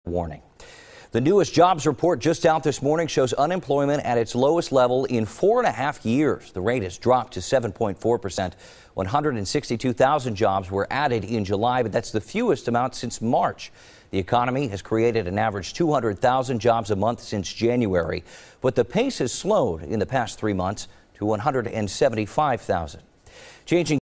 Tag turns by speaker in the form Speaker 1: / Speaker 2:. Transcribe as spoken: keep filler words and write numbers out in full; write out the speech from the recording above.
Speaker 1: warning. The newest jobs report just out this morning shows unemployment at its lowest level in four and a half years. The rate has dropped to seven point four percent. one hundred sixty-two thousand jobs were added in July, but that's the fewest amount since March. The economy has created an average two hundred thousand jobs a month since January, but the pace has slowed in the past three months to one hundred seventy-five thousand. Changing